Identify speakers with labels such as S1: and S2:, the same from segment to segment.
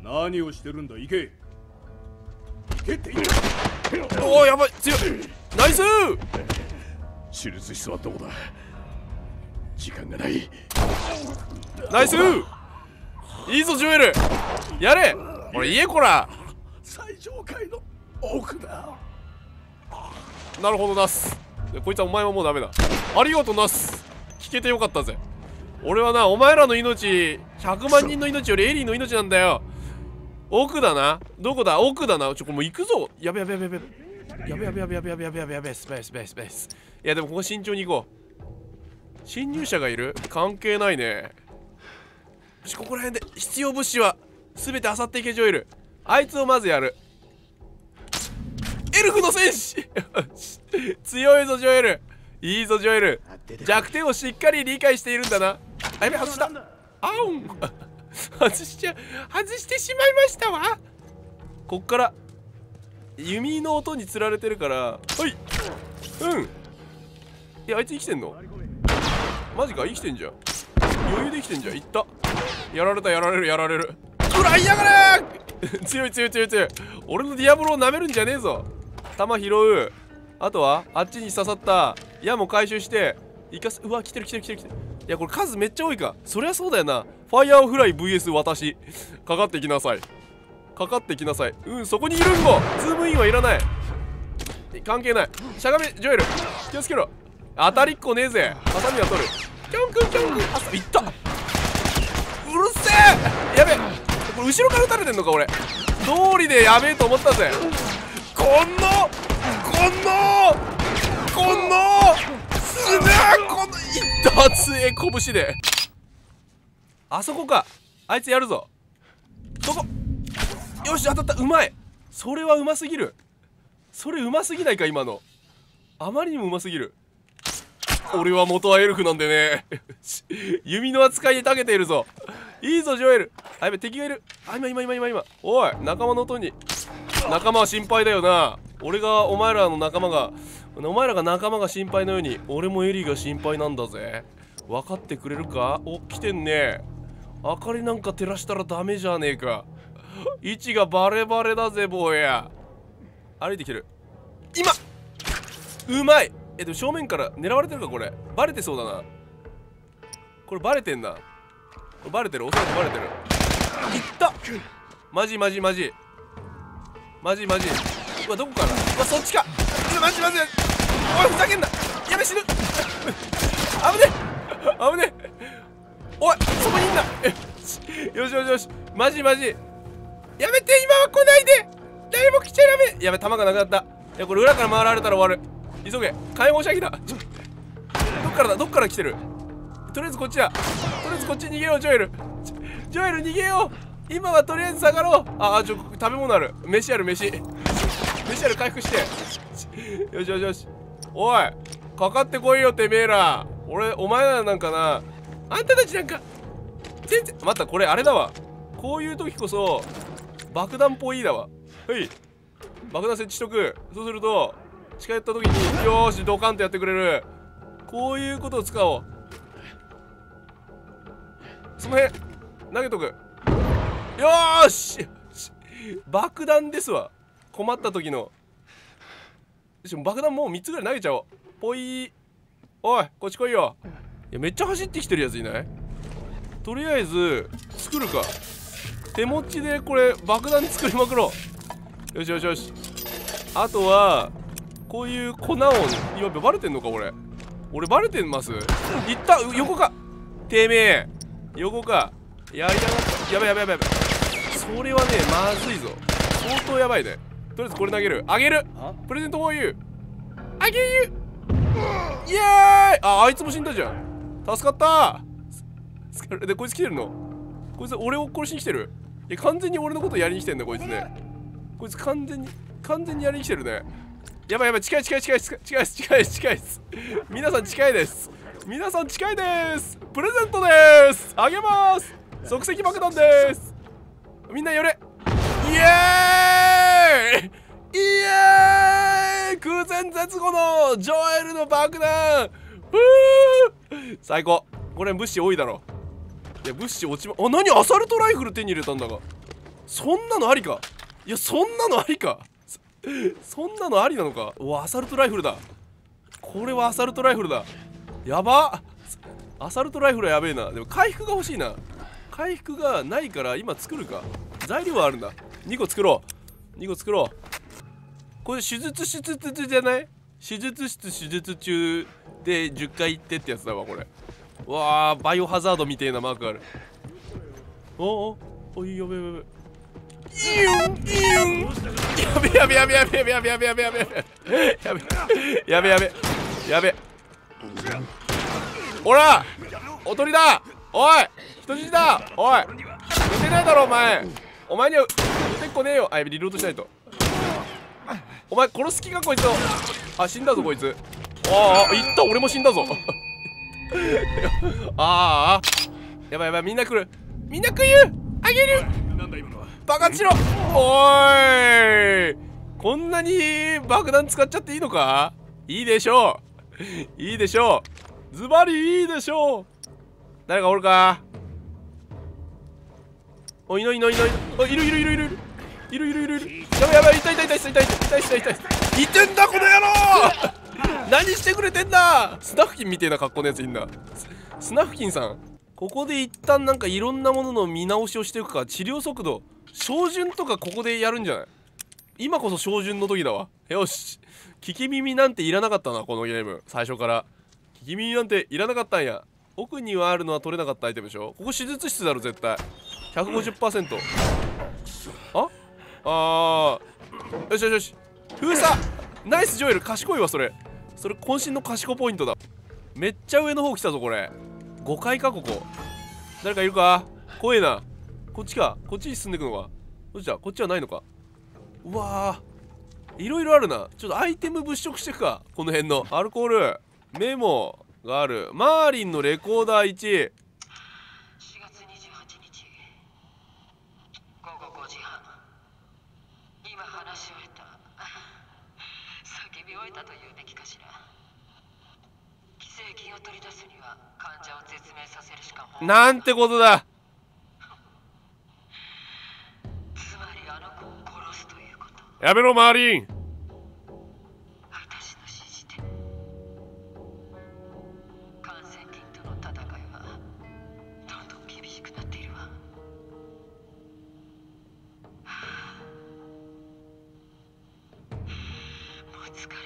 S1: 何をしてるんだ。行け行けって言う。
S2: おお、やばい、強い。ナイス。
S1: 手術室はどこだ。時間がない。
S2: ナイス。いいぞジョエル、やれ。俺家こら。
S1: 最上階の奥だ。
S2: なるほどナス。こいつはお前はもうダメだ。ありがとうナス、聞けてよかったぜ。俺はな、お前らの命100万人の命よりエリーの命なんだよ。奥だな。どこだ。奥だな。これもう行くぞ。やべやべやべやべやべやべやべやべやべやべやべやべ、スペーススペーススペース。いやでもここ慎重に行こう。侵入者がいる。関係ないね。ここら辺で必要物資は全て漁っていけ。ジョエル、あいつをまずやる。エルフの戦士強いぞジョエル。いいぞジョエル、弱点をしっかり理解しているんだな。あ、やべ、外した。あおん外してしまいましたわ。こっから弓の音につられてるから。はい。うん。いや、あいつ生きてんのマジか。生きてんじゃん。余裕で生きてんじゃん。いった。やられた。やられるやられる。食らいやがれ強い強い強い強い。俺のディアボロを舐めるんじゃねえぞ。弾拾う。あとはあっちに刺さった矢も回収して生かす。うわ、来てる来てる来てる来てる。いや、これ数めっちゃ多いか。そりゃそうだよな。ファイヤーフライ VS 私。かかってきなさい。かかってきなさい。うん、そこにいるんご。ズームインはいらない。関係ない。しゃがめ、ジョエル気をつけろ。当たりっこねえぜ。ハサミは取る。キョンクンキョンクン。ハサミいった。うるせえ。やべえ、これ後ろから撃たれてんのか。俺通りでやべえと思ったぜ。こんのすねえ。この一発え拳で。あそこか。あいつやるぞ。そこ。よし、当たった。うまい。それはうますぎる。それうますぎないか。今のあまりにもうますぎる。俺は元はエルフなんでね弓の扱いに長けているぞ。いいぞジョエル。あ、やべ、敵がいる。あ、今。おい、仲間の音に。仲間は心配だよな。俺がお前らが仲間が心配のように、俺もエリーが心配なんだぜ。分かってくれるか。お、来てんね。明かりなんか照らしたらダメじゃねえか。位置がバレバレだぜ坊や。歩いてきてる。今うまい。でも正面から狙われてるか。これバレてそうだな。これバレてんな。これバレてる。おそらくバレてる。いった。マジうわ、どこから。うわ、そっちか。マジおい、ふざけんな。やべ、死ぬ危ねおい、そこにいんな。よしマジやめて。今は来ないで。誰も来ちゃダメ。やべ、弾がなくなった。いや、これ裏から回られたら終わる。急げ。解放射器だ。どっから来てる。とりあえずこっちだ。こっち逃げよう。ジョエル逃げよう。今はとりあえず下がろう。食べ物ある。飯ある。飯ある。回復して。よし。おい、かかってこいよてめえら。お前らなんかな。あんたたちなんか全然。待った、これあれだわ。こういう時こそ爆弾っぽいだわ。はい、爆弾設置しとく。そうすると近寄った時によーしドカンとやってくれる。こういうことを使おう。その辺投げとく。よーし爆弾ですわ。困った時の。しかも爆弾もう3つぐらい投げちゃおう。ぽい。おい、こっち来いよ。いや、めっちゃ走ってきてるやついない？とりあえず作るか。手持ちでこれ爆弾作りまくろう。よし。あとはこういう粉を。今バレてんのか。俺バレてます。いった。横かてめえ。横か。やりやがった。やばい。それはね、まずいぞ。相当やばいね。とりあえずこれ投げる。あげる。プレゼントフォーユー。あげる。イエーイ。あいつも死んだじゃん。助かった。で、こいつ来てるの。こいつ俺を殺しに来てる。いや、完全に俺のことやりに来てんだこいつね。こいつ完全にやりに来てるね。やばい。近いです。皆さん近いです。プレゼントです。あげます。即席爆弾です。みんな寄れ。イエーイ空前絶後のジョエルの爆弾。最高。これ物資多いだろ。いや、物資落ちま。何アサルトライフル手に入れたんだが。 そんなのありか。いや、そんなのありか。そんなのありなのか。うわ、アサルトライフルだ。これはアサルトライフルだ。やば。アサルトライフルはやべえな。でも回復が欲しいな。回復がないから今作るか。材料はあるんだ。2個作ろう。2個作ろう。これ手術室じゃない？手術室手術中で10回行ってってやつだわ、これ。うわー、バイオハザードみてえなマークある。おい、やべやべやべ。やべやべやべやべやべやべやべやべやべやべやべやべやべ。ほら、おとりだ。おい、人質だ。おい、撃てないだろお前。お前には撃てっこねえよ。あ、リロードしないと。お前殺す気かこいつを。あ、死んだぞこいつ。ああ、いった、俺も死んだぞ。ああ、やばいやばい、みんな来る。みんな来る。あげる。バカしろ。おーい、こんなに爆弾使っちゃっていいのか。いいでしょう。いいでしょう。ズバリいいでしょう。誰かおるか。お、いない。お、いる。やばいやばい、痛い。いてんだこの野郎。何してくれてんだ。スナフキンみてえな格好のやついんだ。スナフキンさん、ここで一旦なんかいろんなものの見直しをしていくか。治療速度照準とかここでやるんじゃない。今こそ照準の時だわ。よし、聞き耳なんていらなかったな、このゲーム。最初から聞き耳なんていらなかったんや。奥にはあるのは取れなかったアイテムでしょ。ここ手術室だろ絶対。 150%。 よし封鎖。ナイスジョエル、賢いわ。それ渾身の賢ポイントだ。めっちゃ上の方来たぞこれ。5階かここ。誰かいるか。怖えな。こっちか。こっちに進んでいくのか。どっちだ。こっちはないのか。うわー、いろいろあるな。ちょっとアイテム物色していくか。この辺のアルコールメモがある。マーリンのレコーダー1。
S3: 4月28日午後5時半。今話し終えた。叫び終えたというべきかしら。寄生菌を取り出すには患者を絶命させるしか方法
S2: なんてことだ。
S3: つまりあの子を殺すということ。
S2: やめろマーリン。
S3: 私の指示で感染菌との戦いはどんどん厳しくなっているわ。もう疲れ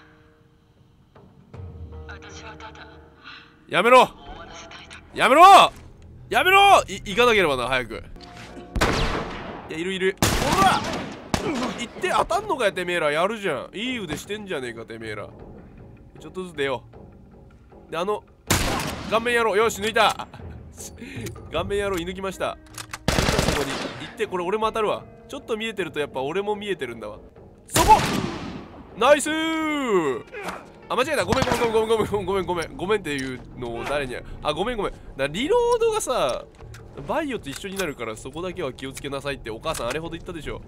S3: た。私はただ
S2: やめろ
S3: 終わらせたいだけ。
S2: やめろ行かなければな、早く。いや、いる。ほら行って当たんのかよてめえら。やるじゃん。いい腕してんじゃねえかてめえら。ちょっとずつ出よう。で、顔面野郎。よし、抜いた。顔面野郎射抜きました。そこに行って、これ俺も当たるわ。ちょっと見えてるとやっぱ俺も見えてるんだわ。そこナイスー。あ、間違えた。ごめんっていうのを誰に。あ、ごめん。リロードがさ、バイオと一緒になるから、そこだけは気をつけなさいってお母さんあれほど言ったでしょ。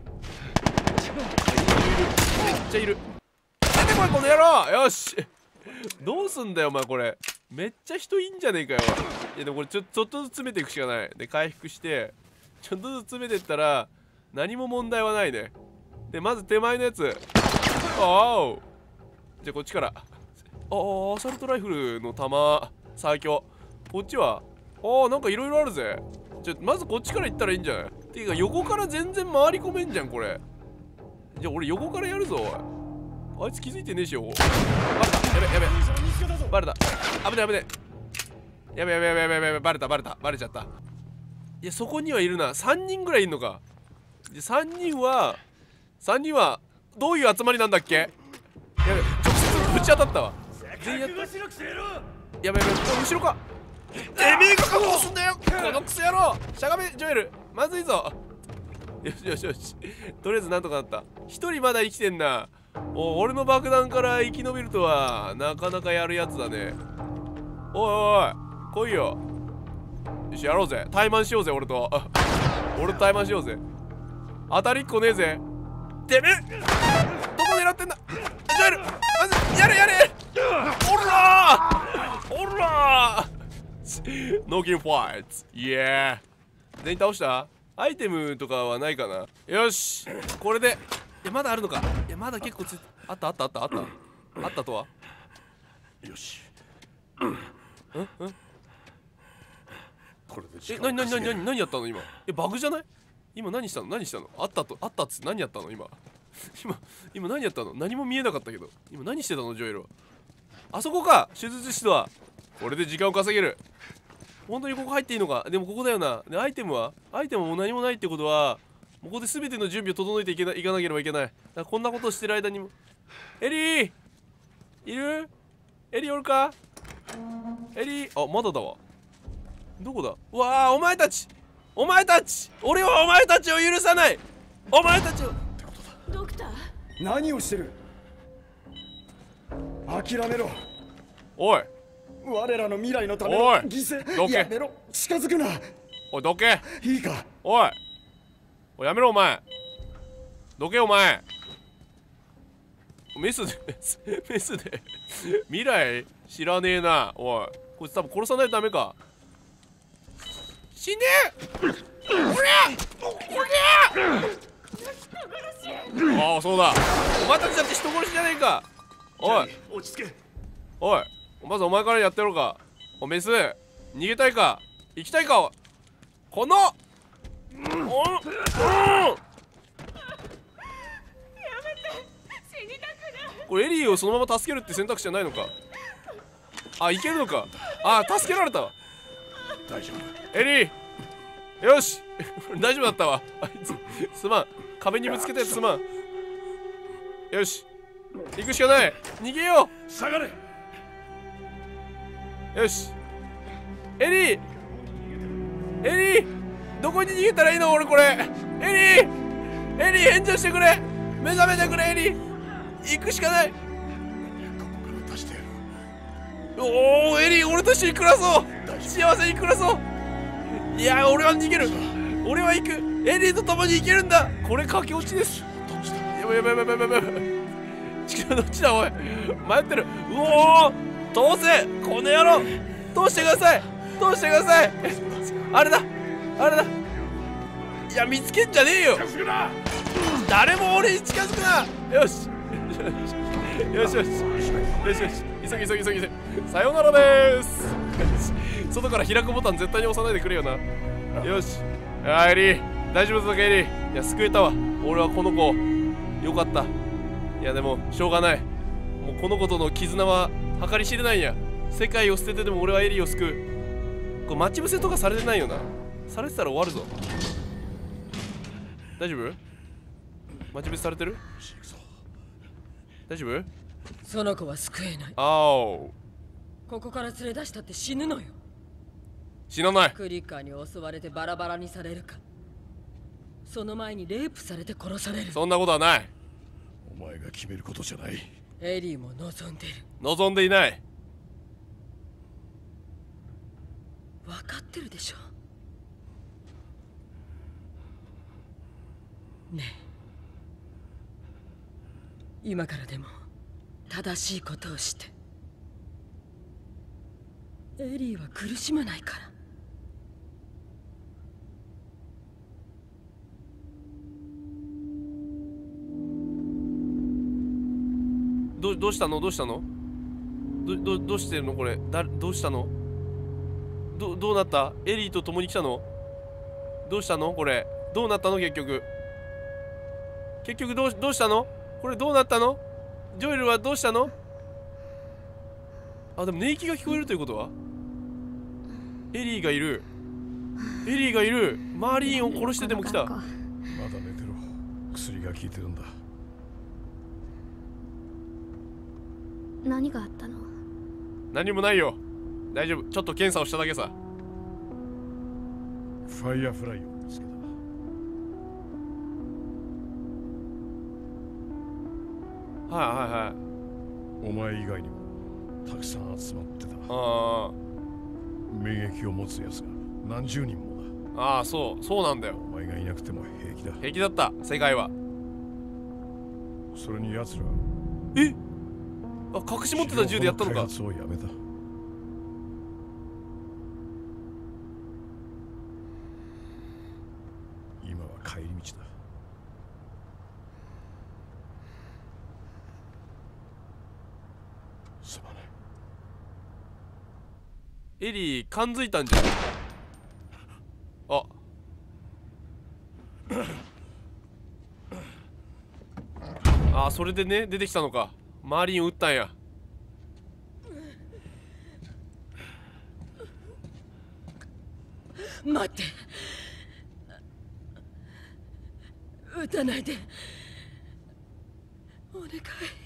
S2: めっちゃいる。出てこいこの野郎。よし。どうすんだよお前これ。めっちゃ人いんじゃねえかよ。いやでもこれちょっとずつ詰めていくしかない。で回復してちょっとずつ詰めてったら何も問題はないね。でまず手前のやつ。おお。じゃあこっちから。アサルトライフルの弾最強。こっちはなんかいろいろあるぜ。まずこっちから行ったらいいんじゃない。ていうか横から全然回り込めんじゃんこれ。じゃあ俺横からやるぞ。おい、あいつ気づいてねえしよ。バレた。やべバレた。危ねやべバレちゃった。いやそこにはいるな。3人ぐらいいるのか。で3人はどういう集まりなんだっけ。やべ直接ぶち当たったわ。全員やった。やべ後ろか。てめえが確保すんだよこのクソ野郎。しゃがめジョエル、まずいぞ。よしとりあえずなんとかなった。一人まだ生きてんな。俺の爆弾から生き延びるとはなかなかやるやつだね。おい来いよ。よしやろうぜ。対マンしようぜ。俺と対マンしようぜ。当たりっこねえぜ。てめえどこ狙ってんだジョエル。まずやれおらノーキンファイト。イエー。全員倒した。 アイテムとかはないかな。よし、これで。いやまだあるのか。いやまだ結構あったとは。
S1: よし。これで時間を稼げる。
S2: 何やったの今。バグじゃない？今何したの？あったっつって何やったの今。今何やったの？何も見えなかったけど。今何してたのジョエルは。あそこか、手術室は。これで時間を稼げる。本当にここ入っていいのか。でもここだよな。でアイテムも何もないってことは、ここで全ての準備を整えていかなければいけない。だからこんなことをしてる間にも。エリーいる？エリーおるか？エリー、あ、まだだわ。どこだ？うわあ、お前たち俺はお前たちを許さない。お前たちを。
S4: ドクター、
S5: 何をしてる？諦めろ。
S2: おい、
S5: 我らの未来のための
S2: おい
S5: 犠
S2: どけ
S5: 牲。やめろ、近づくな。
S2: おいどけ。
S5: いいか？
S2: おいやめろお前。どけお前。メスで未来知らねえな。おいこいつ多分殺さないとダメか。死ねえ。ああそうだ、お前たちだって人殺しじゃねえか。おい
S1: 落ち着け。
S2: おい、まずお前からやってやろうか。おメス逃げたいか生きたいか。このこれエリーをそのまま助けるって選択肢じゃないのか。あ、いけるのか。あ、助けられたわ。
S1: 大丈夫。
S2: エリーよし大丈夫だったわ。あいつすまん、壁にぶつけたやつすまん。よし行くしかない。逃げよ
S1: 下がれ。
S2: う。よしエリーどこに逃げたらいいの俺これ。エリー返事をしてくれ。目覚めてくれエリー。行くしかない。
S1: ここから出してやる。
S2: おおエリー、俺と一緒に暮らそう。幸せに暮らそう。いや俺は逃げる。俺は行く。エリーと共に行けるんだ。これ駆け落ちです。やばいどっちだおい。迷ってる。うおー通せこの野郎。通してください。あれだいや見つけんじゃねえよ。誰も俺に近づくな。よし急げ。さよならでーす。外から開くボタン絶対に押さないでくれよな。よし。エリー大丈夫だかエリー。いや救えたわ。俺はこの子よかった。いやでもしょうがない。もうこの子との絆は計り知れないんや。世界を捨ててでも俺はエリーを救う。これ待ち伏せとかされてないよな。されてたら終わるぞ。大丈夫？待ち伏せされてる？大丈夫？
S4: その子は救えない。
S2: こ
S4: こから連れ出したって死ぬのよ。
S2: 死なない。
S4: クリッカーに襲われてバラバラにされるか、その前にレイプされて殺される。
S2: そんなことはない。
S1: お前が決めることじゃない。
S4: エリーも望んでる。
S2: 望んでいない。
S4: 分かってるでしょ。ねえ、今からでも正しいことをして。エリーは苦しまないから。
S2: どうしたのどうしてるのこれ。どうしたの。どうなった。エリーと共に来たの。どうしたのこれ。どうなったの結局どうしたのこれ。どうなったの。ジョエルはどうしたの。あ、でも寝息が聞こえるということはエリーがいる。マーリーンを殺してでも来た。
S1: まだ寝てろ。薬が効いてるんだ。
S6: 何があったの？
S2: 何もないよ。大丈夫。ちょっと検査をしただけさ。
S1: ファイヤーフライを見つけた。お前以外にもたくさん集まってた。免疫を持つやつが何十人もだ。
S2: そうなんだよ。
S1: お前がいなくても平気だ。
S2: 平気だった。世界は。
S1: それに奴ら
S2: 隠し持ってた銃でやったのか。
S1: 開発をやめた。 帰り道だ。すまない。
S2: エリー感づいたんじゃん。あ、それでね出てきたのか。マーリンを撃ったんや。
S4: 待って、撃たないで、お願い。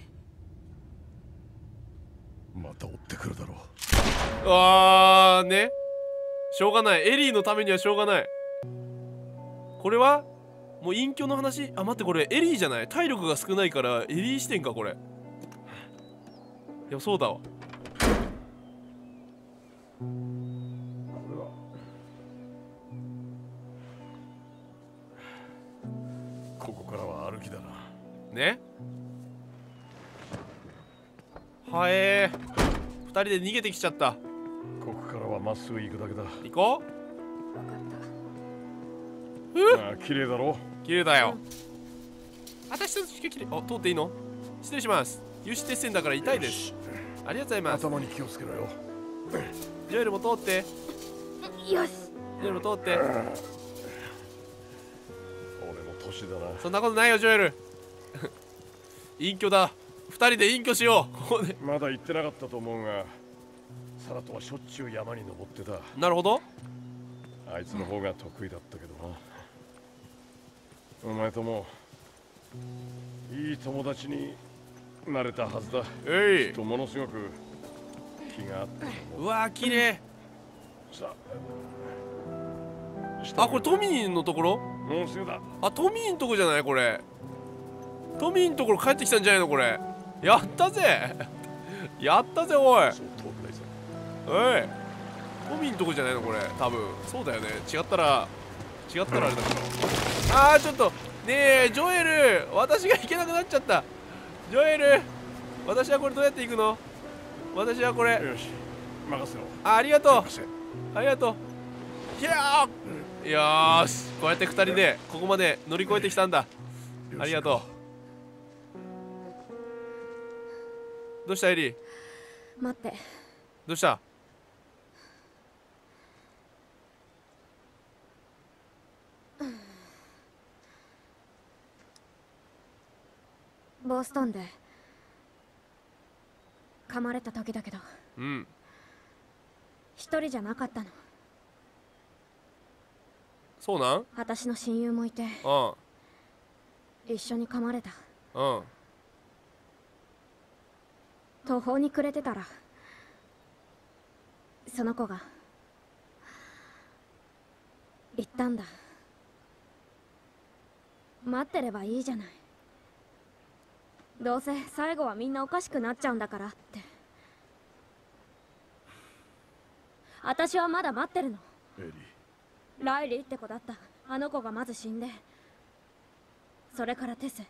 S1: また追ってくるだろう。
S2: ね、しょうがない。エリーのためにはしょうがない。これはもう隠居の話。あ、待って、これエリーじゃない？体力が少ないからエリー視点かこれ。いや、そうだわ。
S1: ここからは歩きだな。
S2: ね、はえー、2人で逃げてきちゃった。
S1: ここからはまっすぐ行くだけだ。
S2: 行こ
S1: ああ、綺麗だろ。
S2: う。綺麗だよ。私としか綺麗。あ、通っていいの？失礼します。有刺鉄線だから痛いです。ありがとうございます。
S1: 頭に気をつけろよ。
S2: ジョエルも通って。
S4: よし。
S2: ジョエルも通って。
S1: 俺も年だな。
S2: そんなことないよ、ジョエル。隠居だ。2人で隠居しよう。ここで。
S1: まだ行ってなかったと思うが、サラとはしょっちゅう山に登ってた。
S2: なるほど。
S1: あいつの方が得意だったけどな。お前ともいい友達になれたはずだ。
S2: えい。
S1: とものすごく気があったと思う。
S2: うわー、綺麗。
S1: さ
S2: あ、これトミーのところ？
S1: もうすぐだ。
S2: あ、トミーのとこじゃないこれ。トミーのところ帰ってきたんじゃないのこれ。やったぜ。やったぜ、おい。
S1: そう遠くないさ。
S2: おい。トミーのとこじゃないのこれ。多分そうだよね。違ったらあれだけど。あー、ちょっとねえジョエル、私が行けなくなっちゃった。ジョエル、私はこれどうやって行くの？私はこれ。
S1: よし、任せろ。
S2: ありがとう。
S1: 任せ。
S2: ありがとう。いやー、よーし、こうやって2人でここまで乗り越えてきたんだ。ありがとう。どうしたエリー？
S6: 待って。
S2: どうした？
S6: ボストンで噛まれた時だけど、
S2: うん。
S6: 一人じゃなかったの。
S2: そうなん？
S6: 私の親友もいて、一緒に噛まれた。
S2: うん。
S6: 途方に暮れてたら、その子が言ったんだ。待ってればいいじゃない。どうせ最後はみんなおかしくなっちゃうんだからって。私はまだ待ってるの。
S1: エリー。
S6: ライリーって子だった。あの子がまず死んで、それからテス、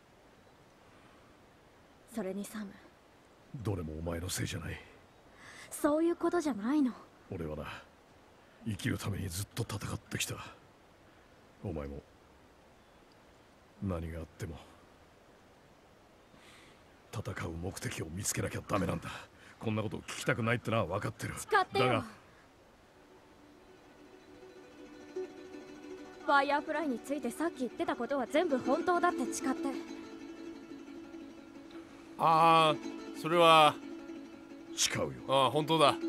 S6: それにサム。
S1: どれもお前のせいじゃない。
S6: そういうことじゃないの。
S1: 俺はな、生きるためにずっと戦ってきた。お前も何があっても戦う目的を見つけなきゃダメなんだ。こんなことを聞きたくないってのは分かってる。
S6: 誓ってよ。
S1: だが
S6: ファイヤーフライについてさっき言ってたことは全部本当だって誓って。
S2: ああ、それは
S1: 誓うよ。
S2: ああ、本当だ。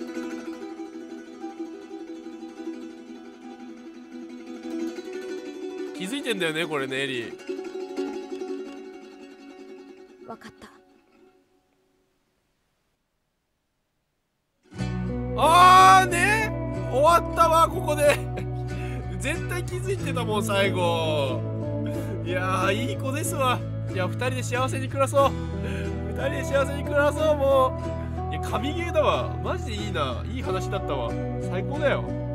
S2: 気づいてんだよねこれね、エリー。
S6: 分かった。
S2: あーね、終わったわここで。絶対気づいてたもん最後。いやー、いい子ですわ。いや、2人で幸せに暮らそう。2人で幸せに暮らそう。もういや、神ゲーだわマジで。いいな、いい話だったわ。最高だよ。